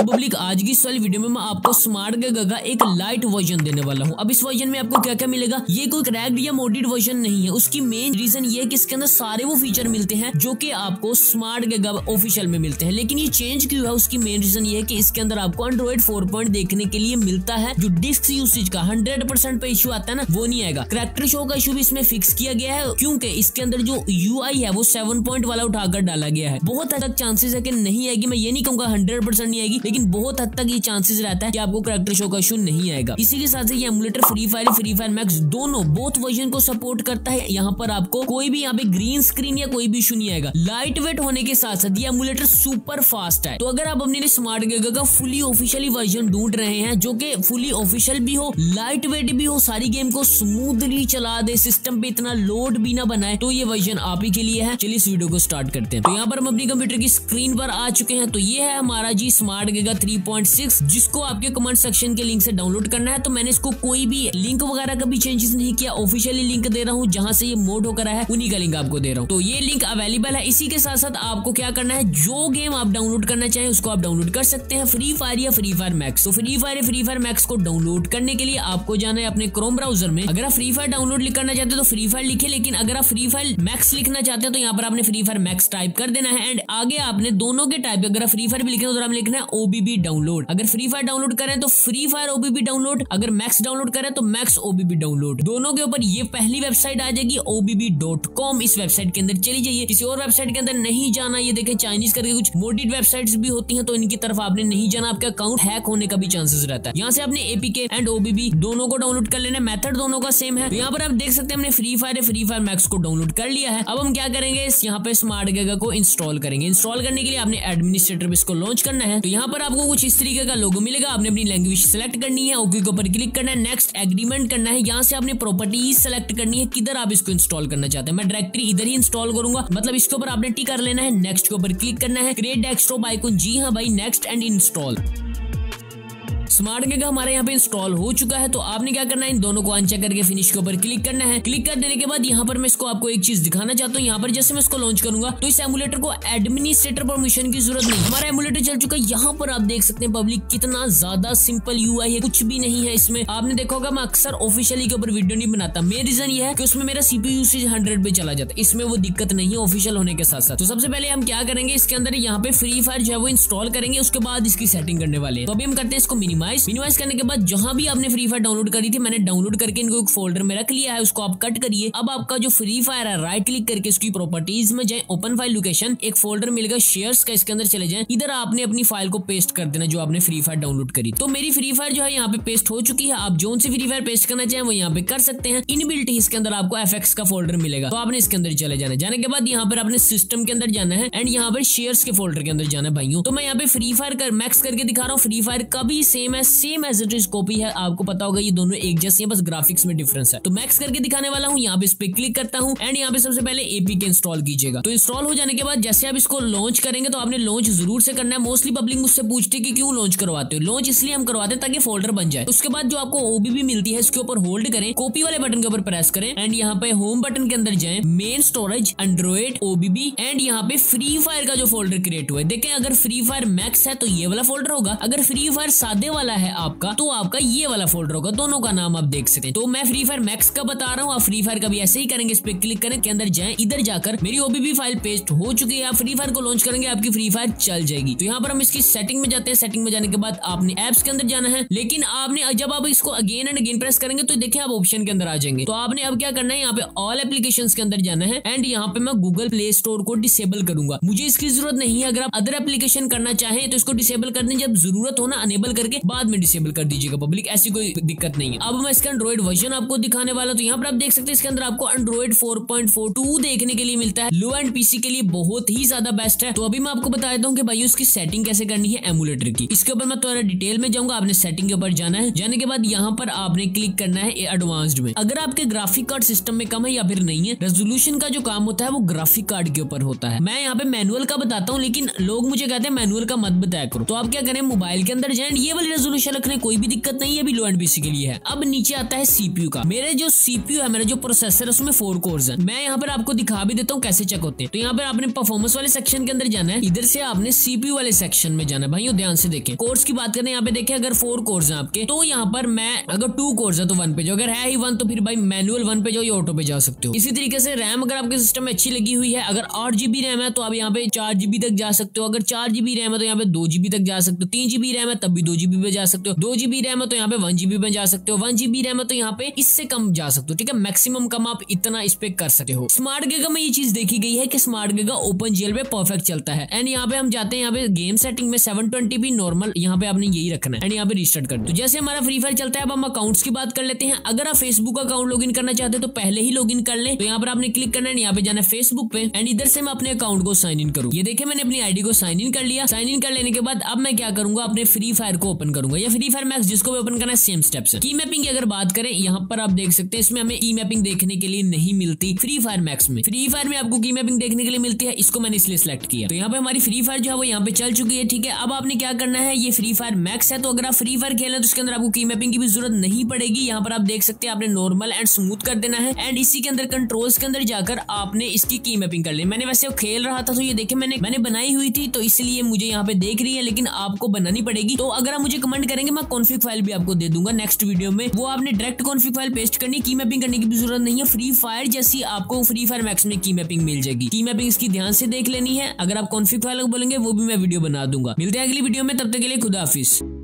Public आज की इस वाली वीडियो में मैं आपको स्मार्ट गगा का एक लाइट वर्जन देने वाला हूँ। अब इस वर्जन में आपको क्या क्या मिलेगा, ये कोई क्रैक्ड या मोडेड वर्जन नहीं है। उसकी मेन रीजन ये है कि इसके अंदर सारे वो फीचर मिलते हैं जो कि आपको स्मार्ट गगा ऑफिशियल में मिलते हैं। लेकिन ये चेंज क्यों है, उसकी मेन रीजन ये है कि इसके अंदर आपको एंड्रॉइड 4 देखने के लिए मिलता है। जो डिस्क यूसेज का 100% पे इशू आता है ना, वो नहीं आएगा। करैक्टर शो का इशू भी इसमें फिक्स किया गया है, क्योंकि इसके अंदर जो UI है वो 7 वाला उठाकर डाला गया है। बहुत हद तक चांसेस है कि नहीं आएगी, मैं ये नहीं कहूंगा 100% नहीं आएगी, लेकिन बहुत हद तक ये चांसेस रहता है कि आपको करैक्टर शो का इशू नहीं आएगा। इसी के साथ ये एमुलेटर फ्री फायर मैक्स दोनों बोथ वर्जन को सपोर्ट करता है। यहाँ पर आपको कोई भी यहाँ पे ग्रीन स्क्रीन या कोई भी इशू नहीं आएगा। लाइट वेट होने के साथ साथ ये एमुलेटर सुपर फास्ट है। तो अगर आप अपने लिए स्मार्ट गगा का फुली ऑफिशियली वर्जन ढूंढ रहे हैं जो कि फुली ऑफिशियल भी हो, लाइट वेट भी हो, सारी गेम को स्मूथली चला दे, सिस्टम पे इतना लोड भी ना बनाए, तो ये वर्जन आप ही के लिए है। चलिए इस वीडियो को स्टार्ट करते हैं। तो यहाँ पर हम अपनी कंप्यूटर की स्क्रीन पर आ चुके हैं। तो ये है हमारा जी स्मार्ट गगा 3.6, जिसको आपके कमेंट सेक्शन के लिंक से डाउनलोड करना है। तो मैंने इसको कोई भी लिंक वगैरह का भी चेंजेस नहीं किया, ऑफिशियली लिंक दे रहा हूँ, जहां से ये मोड होकर आया है उन्हीं का लिंक आपको दे रहा हूँ। तो ये लिंक अवेलेबल है। इसी के साथ साथ आपको क्या करना है, जो गेम आप डाउनलोड करना चाहें उसको आप डाउनलोड कर सकते हैं, फ्री फायर या फ्री फायर मैक्स। तो फ्री फायर मैक्स को डाउनलोड करने के लिए आपको जाना है अपने क्रोम ब्राउजर में। अगर आप फ्री फायर डाउनलोड करना चाहते हैं तो फ्री फायर लिखे, लेकिन अगर आप फ्री फायर मैक्स लिखना चाहते हैं तो यहाँ पर आपने फ्री फायर मैक्स टाइप कर देना है। एंड आगे आपने दोनों के टाइप, अगर आप फ्री फायर भी लिखे तो आपने लिखना है OBB डाउनलोड। अगर फ्री फायर डाउनलोड करें तो फ्री फायर OBB डाउनलोड, अगर मैक्स डाउनलोड करें तो मैक्स OBB डाउनलोड। दोनों के ऊपर ये पहली वेबसाइट आ जाएगी OBB.com। इस वेबसाइट के अंदर चली जाइए, किसी और वेबसाइट के अंदर नहीं जाना। ये देखें चाइनीज करके कुछ मोडेड वेबसाइट्स भी होती हैं, तो इनकी तरफ आपने नहीं जाना, आपका अकाउंट हैक होने का भी चांसेस रहता है। यहाँ से आपने APK एंड OBB दोनों को डाउनलोड कर लेना, मेथड दोनों का सेम है। तो यहाँ पर आप देख सकते हैं हमने फ्री फायर मैक्स को डाउनलोड कर लिया है। अब हम क्या करेंगे, यहाँ पे स्मार्ट गगा को इंस्टॉल करेंगे। इंस्टॉल करने के लिए आपने एडमिनिस्ट्रेटर पे इसको लॉन्च करना है। तो यहाँ पर आपको कुछ इस तरीके का लोगो मिलेगा, आपने अपनी लैंग्वेज सेलेक्ट करनी है, ओके के ऊपर क्लिक करना है, नेक्स्ट एग्रीमेंट करना है। यहाँ से आपने प्रॉपर्टीज सेलेक्ट करनी है, किधर आप इसको इंस्टॉल करना चाहते हैं। मैं डायरेक्टली इधर ही इंस्टॉल करूंगा, मतलब इसके ऊपर आपने टिक कर लेना है, नेक्स्ट के ऊपर क्लिक करना है, क्रिएट डेस्कटॉप आइकन, जी हाँ भाई, नेक्स्ट एंड इंस्टॉल। स्मार्ट गगा हमारे यहाँ पे इंस्टॉल हो चुका है। तो आपने क्या करना है, इन दोनों को अनचेक करके फिनिश के ऊपर क्लिक करना है। क्लिक कर देने के बाद यहाँ पर मैं इसको आपको एक चीज दिखाना चाहता हूँ। यहाँ पर जैसे मैं इसको लॉन्च करूंगा तो इस एमुलेटर को एडमिनिस्ट्रेटर परमिशन की जरूरत नहीं, हमारा एमुलेटर चल चुका है। यहाँ पर आप देख सकते हैं पब्लिक कितना ज्यादा सिंपल UI है, कुछ भी नहीं है इसमें। आपने देखा होगा मैं अक्सर ऑफिशियली के ऊपर वीडियो नहीं बनाता, मेरा रीजन ये है कि उसमें मेरा CPU यूसेज 100 पे चला जाता है। इसमें वो दिक्कत नहीं है ऑफिशियल होने के साथ साथ। तो सबसे पहले हम क्या करेंगे, इसके अंदर यहाँ पे फ्री फायर जो है वो इंस्टॉल करेंगे, उसके बाद इसकी सेटिंग करने वाले हैं। तो अभी हम करते हैं इसको मिनिमाइज करने के बाद जहां भी आपने फ्री फायर डाउनलोड करी थी, मैंने डाउनलोड करके इनको एक फोल्डर में रख लिया है, उसको आप कट करिए। अब आपका जो फ्री फायर है, राइट क्लिक करके उसकी प्रॉपर्टीज में जाए, ओपन फाइल लोकेशन, एक फोल्डर मिलेगा शेयर्स का, इसके अंदर चले जाएं। इधर आपने अपनी फाइल को पेस्ट कर देना जो आपने फ्री फायर डाउनलोड करी। तो मेरी फ्री फायर जो है यहाँ पे पेस्ट हो चुकी है। आप जोन से फ्री फायर पेस्ट करना चाहें वो यहाँ पे कर सकते हैं। इनबिल्ट ही इसके अंदर आपको FX का फोल्डर मिलेगा, तो आपने इसके अंदर चले जाना। जाने के बाद यहाँ पर आपने सिस्टम के अंदर जाना है एंड यहाँ पर शेयर्स के फोल्डर के अंदर जाना है भाइयों। तो मैं यहाँ पे फ्री फायर मैक्स करके दिखा रहा हूँ, फ्री फायर का भी सेम है, same as it is copy है। आपको पता होगा ये दोनों एक जैसे हैं, बस ग्राफिक्स में डिफरेंस है। तो मैक्स करके दिखाने वाला हूँ, यहाँ पे इस पे क्लिक करता हूँ एंड यहाँ पे सबसे पहले APK इंस्टॉल कीजिएगा। तो इंस्टॉल हो जाने के बाद जैसे आप इसको लॉन्च करेंगे तो आपने लॉन्च जरूर से करना है। मोस्टली पब्लिक मुझसे पूछती है कि क्यों लॉन्च करवाते हो। लॉन्च इसलिए हम करवाते हैं ताकि फोल्डर बन जाए। उसके बाद जो आपको OBB मिलती है इसके ऊपर होल्ड करें, कॉपी वाले बटन के ऊपर प्रेस करें एंड यहाँ पे होम बटन के अंदर जाएं, main storage, Android, OBB and यहाँ पे फ्री फायर का जो फोल्डर क्रिएट हुआ है, देखें अगर फ्री फायर मैक्स है तो ये वाला फोल्डर होगा, अगर फ्री फायर सादे वाला है आपका तो आपका ये वाला फोल्डर होगा। दोनों का नाम आप देख सकते हैं। तो मैं फ्री फायर मैक्स का बता रहा हूँ, आप फ्री फायर का भी ऐसे ही करेंगे। इस पे क्लिक करें, के अंदर जाएं, इधर जाकर मेरी OBB फाइल पेस्ट हो चुकी है। आप फ्री फायर को लॉन्च करेंगे, आपकी फ्री फायर चल जाएगी। तो यहाँ पर हम इसकी सेटिंग में जाते हैं। सेटिंग में जाने के बाद आपने एप्स के अंदर जाना है, लेकिन आपने जब आप इसको अगेन एंड अगेन प्रेस करेंगे तो देखिए आप ऑप्शन के अंदर आ जाएंगे। तो आपने अब क्या करना है, यहाँ पे ऑल एप्लीकेशंस के अंदर जाना है एंड यहाँ पे मैं गूगल प्ले स्टोर को डिसेबल करूंगा। मुझे इसकी जरूरत नहीं है। अगर आप अदर एप्लीकेशन करना चाहें तो इसको डिसेबल कर दें, जब जरूरत हो ना अनेबल करके बाद में डिसेबल कर दीजिएगा पब्लिक, ऐसी कोई दिक्कत नहीं है। अब मैं इसका एंड्रॉइड वर्जन आपको दिखाने वाला। तो यहाँ पर आप देख सकते हैं इसके अंदर आपको एंड्रॉइड 4.42 देखने के लिए मिलता है। लो एंड PC के लिए बहुत ही ज्यादा बेस्ट है। तो अभी मैं आपको बता देता हूँ कि भाई उसकी सेटिंग कैसे करनी है एमुलेटर की। इसके ऊपर मैं थोड़ा डिटेल में जाऊंगा। आपने सेटिंग के ऊपर जाना है, जाने के बाद यहाँ पर आपने क्लिक करना है एडवांस्ड में। अगर आपके ग्राफिक कार्ड सिस्टम में कम है या फिर नहीं है, रेजोल्यूशन का जो काम होता है वो ग्राफिक कार्ड के ऊपर होता है। मैं यहाँ पे मैनुअल का बताता हूँ, लेकिन लोग मुझे कहते हैं मैनुअल का मत बताया करो। तो आप क्या करें, मोबाइल के अंदर जाएं, ये वाली रेजोल्यूशन रखने कोई भी दिक्कत नहीं है, अभी लो एंड पीसी के लिए है। अब नीचे आता है सीपीयू का। मेरे जो सीपीयू है, मेरा जो प्रोसेसर है उसमें 4 कोर्स है। मैं यहाँ पर आपको दिखा भी देता हूँ कैसे चेक होते हैं। तो यहाँ पर आपने परफॉर्मेंस वाले सेक्शन के अंदर जाना है, इधर से आपने सीपीयू वाले सेक्शन में जाना है। भाइयों ध्यान से देखें, कोर्स की बात करें यहाँ पे देखें, अगर 4 कोर्स है आपके तो यहाँ पर मैं अगर 2 कोर्स है तो 1 पे जाओ, अगर है ही 1 तो फिर भाई मैनुअल 1 पे जाओ या ऑटो पे जा सकते हो। इसी तरीके से रैम अगर आपके सिस्टम में अच्छी लगी हुई है, अगर 8 GB रैम है तो आप यहाँ पे 4 GB तक जा सकते हो। अगर 4 GB रैम है तो यहाँ पे 2 GB तक जा सकते हो। 3 GB रैम है तब भी 2 GB पे जा सकते हो। 2 GB रैम है तो यहाँ पे 1 GB पे जा सकते हो। 1 GB रैम है तो यहाँ पे इससे कम जा सकते हो। ठीक है, मैक्सिमम कम आप इतना इस पे कर सकते हो। स्मार्ट गीगा में ये चीज देखी गई है कि स्मार्ट गीगा ओपन जेल पे परफेक्ट चलता है। एंड यहाँ पे हम जाते हैं, यहाँ पे गेम सेटिंग में 720p नॉर्मल यहाँ पे आपने यही रखना है। एंड यहाँ पे रिस्टार्ट कर दो। जैसे हमारा फ्री फायर चलता है, अब हम अकाउंट्स की बात कर लेते हैं। अगर आप फेसबुक अकाउंट लॉगिन करना चाहते हैं तो पहले ही लॉगिन कर ले। तो यहाँ पर आपने क्लिक करना है, यहाँ पे जाना है फेसबुक पे एंड इधर से मैं अपने अकाउंट को साइन इन करूँ। ये देखिए मैंने अपनी आईडी को साइन इन कर लिया। साइन इन कर लेने के बाद अब मैं क्या करूंगा, अपने फ्री फायर को ओपन करूंगा या फ्री फायर मैक्स जिसको भी ओपन करना है, सेम स्टेप्स है। की मैपिंग की अगर बात करें, यहाँ पर आप देख सकते हैं इसमें हमें की मैपिंग देखने के लिए नहीं मिलती फ्री फायर मैक्स में। फ्री फायर में आपको की मैपिंग देखने के लिए मिलती है, इसको मैंने इसलिए सिलेक्ट किया। तो यहाँ पे हमारी फ्री फायर जो है वो यहाँ पे चल चुकी है। ठीक है, अब आपने क्या करना है, ये फ्री फायर मैक्स है तो अगर आप फ्री फायर खेलें तो उसके अंदर आपको की मैपिंग की भी जरूरत नहीं पड़ेगी। यहाँ पर आप देख सकते हैं आपने नॉर्मल एंड स्मूथ कर देना है एंड इसी के अंदर कंट्रोल्स के अंदर जाकर आपने इसकी की मैपिंग कर ली। मैंने वैसे खेल रहा था तो ये देखे मैंने बनाई हुई थी तो इसलिए मुझे यहाँ पे देख रही है, लेकिन आपको बनानी पड़ेगी। तो अगर आप मुझे कमेंट करेंगे मैं कॉन्फिग फाइल भी आपको दे दूंगा नेक्स्ट वीडियो में। वो आपने डायरेक्ट कॉन्फिग फाइल पेस्ट करनी, की मैपिंग करने की भी जरूरत नहीं है। फ्री फायर जैसी आपको फ्री फायर मैक्स में की मैपिंग मिल जाएगी। की मैपिंग इसकी ध्यान से देख लेनी है। अगर आप कॉन्फिग फाइल बोलेंगे वो भी मैं वीडियो बना दूंगा। मिलते हैं अगली वीडियो में, तब तक के लिए खुदा हाफिज।